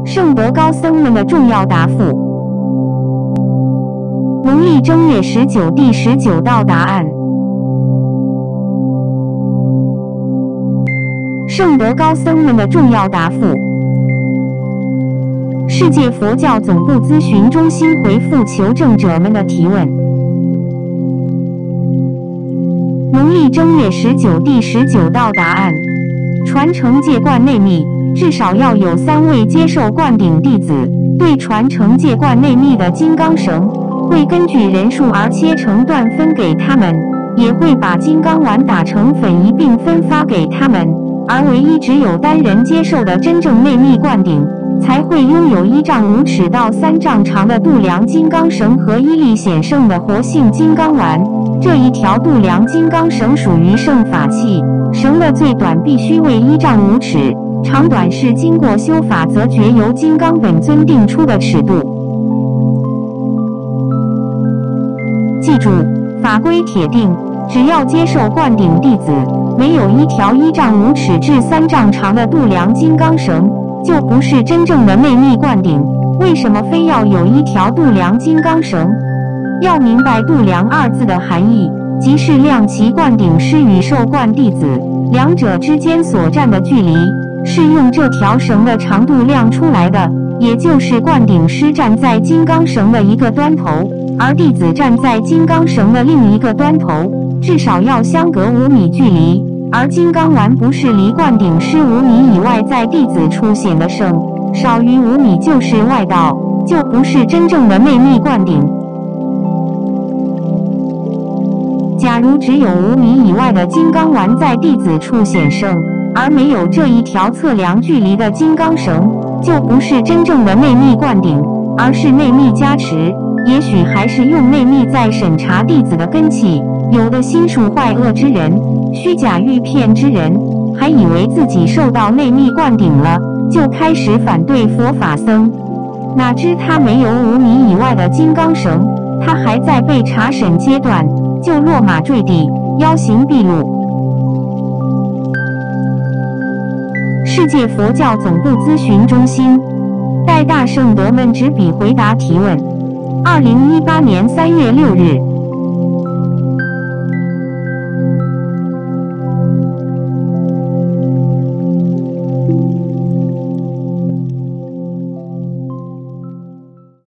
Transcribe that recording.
圣德高僧们的重要答复。农历正月19第19道答案。圣德高僧们的重要答复。世界佛教总部咨询中心回复求证者们的提问。农历正月19第19道答案。传承戒观内密，至少要有3位接受灌顶弟子。对传承戒观内密的金刚绳，会根据人数而切成段分给他们，也会把金刚丸打成粉一并分发给他们。而唯一只有单人接受的真正内密灌顶，才会拥有1丈5尺到3丈长的度量金刚绳和1粒显圣的活性金刚丸。这一条度量金刚绳属于圣法器，绳的最短必须为1丈5尺，长短是经过修法则觉由金刚本尊定出的尺度。记住，法规铁定，只要接受灌顶弟子，没有一条1丈5尺至3丈长的度量金刚绳，就不是真正的内密灌顶。为什么非要有一条度量金刚绳？要明白度量2字的含义，即是量其灌顶师与受灌弟子两者之间所站的距离，是用这条绳的长度量出来的。也就是灌顶师站在金刚绳的一个端头，而弟子站在金刚绳的另一个端头，至少要相隔5米距离。而金刚丸不是离灌顶师5米以外在弟子处显的圣，少于5米就是外道，就不是真正的内密灌顶。假如只有5米以外的金刚丸在弟子处显圣，而没有这一条测量距离的金刚绳，就不是真正的内密灌顶，而是内密加持。也许还是用内密在审查弟子的根器。有的心术坏恶之人，虚假欲骗之人，还以为自己受到内密灌顶了，就开始反对佛法僧。哪知他没有5米以外的金刚绳，他还在被查审阶段，就落马坠地，妖行毕露。世界佛教总部咨询中心代大圣德们执笔回答提问。2018年3月6日。